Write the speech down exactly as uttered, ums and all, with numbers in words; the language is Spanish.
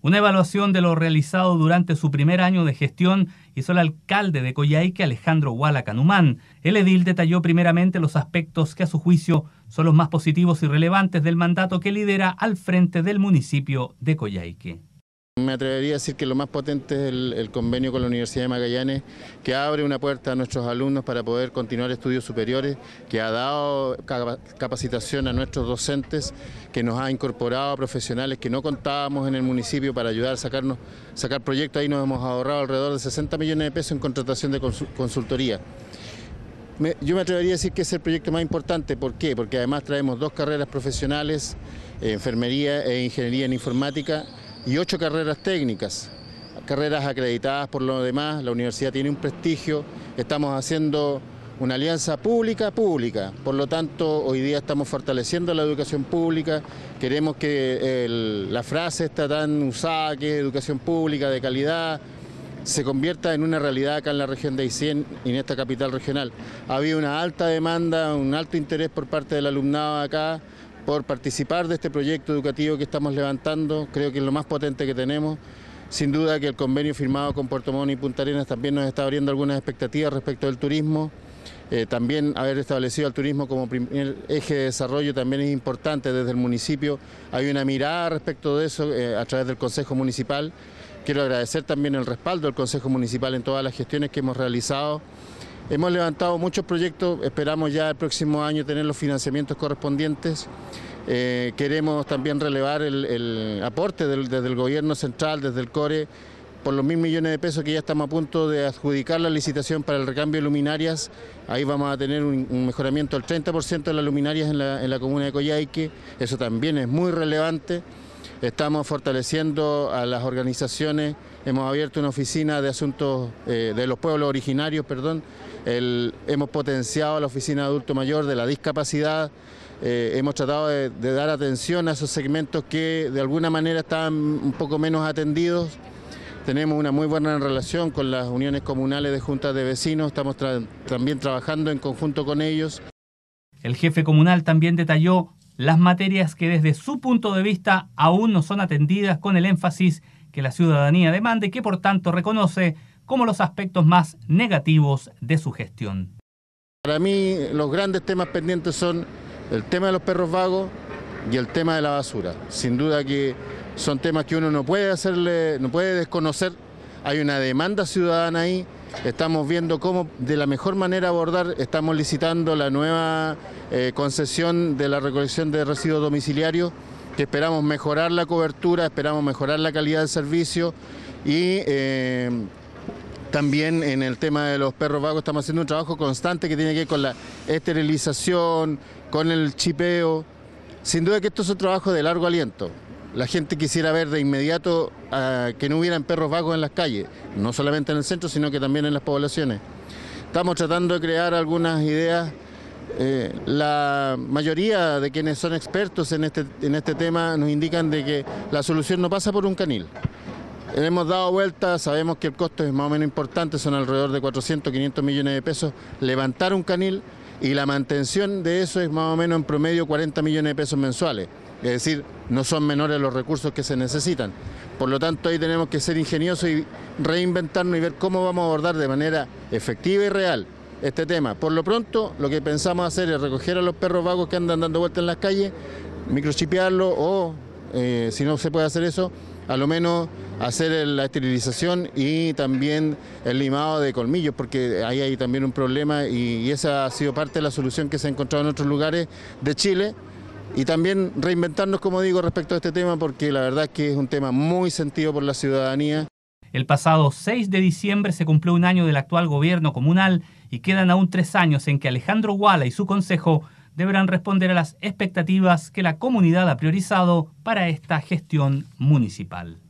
Una evaluación de lo realizado durante su primer año de gestión hizo el alcalde de Coyhaique, Alejandro Huala Canumán. El edil detalló primeramente los aspectos que a su juicio son los más positivos y relevantes del mandato que lidera al frente del municipio de Coyhaique. Me atrevería a decir que lo más potente es el, el convenio con la Universidad de Magallanes, que abre una puerta a nuestros alumnos para poder continuar estudios superiores, que ha dado capacitación a nuestros docentes, que nos ha incorporado a profesionales que no contábamos en el municipio para ayudar a sacarnos, sacar proyectos. Ahí nos hemos ahorrado alrededor de sesenta millones de pesos en contratación de consultoría. Me, yo me atrevería a decir que es el proyecto más importante. ¿Por qué? Porque además traemos dos carreras profesionales, eh, enfermería e ingeniería en informática, y ocho carreras técnicas, carreras acreditadas por lo demás. La universidad tiene un prestigio, estamos haciendo una alianza pública-pública, por lo tanto hoy día estamos fortaleciendo la educación pública, queremos que el, la frase está tan usada, que es educación pública de calidad, se convierta en una realidad acá en la región de Aysén y en esta capital regional. Ha habido una alta demanda, un alto interés por parte del alumnado acá, por participar de este proyecto educativo que estamos levantando. Creo que es lo más potente que tenemos. Sin duda que el convenio firmado con Puerto Montt y Punta Arenas también nos está abriendo algunas expectativas respecto del turismo. Eh, también haber establecido al turismo como primer eje de desarrollo también es importante desde el municipio. Hay una mirada respecto de eso eh, a través del Consejo Municipal. Quiero agradecer también el respaldo del Consejo Municipal en todas las gestiones que hemos realizado. Hemos levantado muchos proyectos, esperamos ya el próximo año tener los financiamientos correspondientes. Eh, queremos también relevar el, el aporte del, desde el gobierno central, desde el CORE, por los mil millones de pesos que ya estamos a punto de adjudicar la licitación para el recambio de luminarias. Ahí vamos a tener un, un mejoramiento del treinta por ciento de las luminarias en la, en la comuna de Coyhaique. Eso también es muy relevante. Estamos fortaleciendo a las organizaciones, hemos abierto una oficina de asuntos eh, de los pueblos originarios, perdón. El, hemos potenciado la oficina de adulto mayor, de la discapacidad, eh, hemos tratado de, de dar atención a esos segmentos que de alguna manera estaban un poco menos atendidos. Tenemos una muy buena relación con las uniones comunales de juntas de vecinos, estamos tra también trabajando en conjunto con ellos. El jefe comunal también detalló las materias que desde su punto de vista aún no son atendidas con el énfasis que la ciudadanía demanda y que por tanto reconoce como los aspectos más negativos de su gestión. Para mí los grandes temas pendientes son el tema de los perros vagos y el tema de la basura. Sin duda que son temas que uno no puede hacerle, no puede desconocer. Hay una demanda ciudadana ahí. Estamos viendo cómo de la mejor manera abordar, estamos licitando la nueva eh, concesión de la recolección de residuos domiciliarios, que esperamos mejorar la cobertura, esperamos mejorar la calidad del servicio y eh, también en el tema de los perros vagos estamos haciendo un trabajo constante que tiene que ver con la esterilización, con el chipeo. Sin duda que esto es un trabajo de largo aliento. La gente quisiera ver de inmediato uh, que no hubieran perros vagos en las calles, no solamente en el centro, sino que también en las poblaciones. Estamos tratando de crear algunas ideas. Eh, la mayoría de quienes son expertos en este, en este tema nos indican de que la solución no pasa por un canil. Hemos dado vueltas, sabemos que el costo es más o menos importante, son alrededor de cuatrocientos, quinientos millones de pesos levantar un canil, y la mantención de eso es más o menos en promedio cuarenta millones de pesos mensuales. Es decir, no son menores los recursos que se necesitan. Por lo tanto, ahí tenemos que ser ingeniosos y reinventarnos y ver cómo vamos a abordar de manera efectiva y real este tema. Por lo pronto, lo que pensamos hacer es recoger a los perros vagos que andan dando vueltas en las calles, microchipearlos o, eh, si no se puede hacer eso, a lo menos hacer la esterilización y también el limado de colmillos, porque ahí hay también un problema y, y esa ha sido parte de la solución que se ha encontrado en otros lugares de Chile. Y también reinventarnos, como digo, respecto a este tema, porque la verdad es que es un tema muy sentido por la ciudadanía. El pasado seis de diciembre se cumplió un año del actual gobierno comunal y quedan aún tres años en que Alejandro Huala y su consejo deberán responder a las expectativas que la comunidad ha priorizado para esta gestión municipal.